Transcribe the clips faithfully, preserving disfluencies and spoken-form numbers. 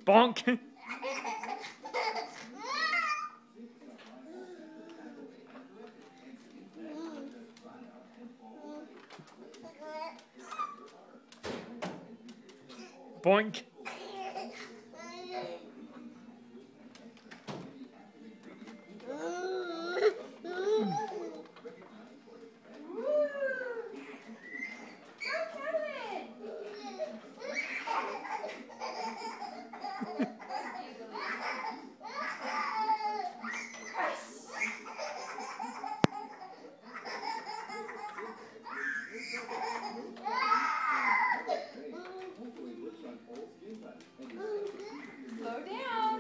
Bonk. Boink. Slow down.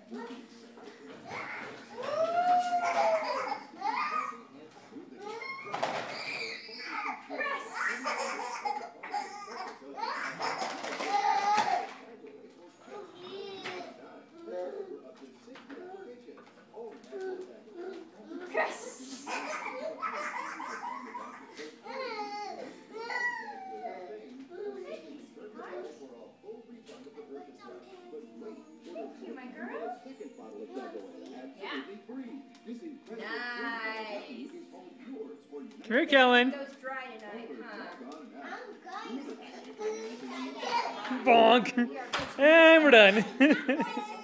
Chris. Thank you, my girl. Yeah. Nice. Come here, Kellen. Goes dry tonight, huh? Bonk. And we're done.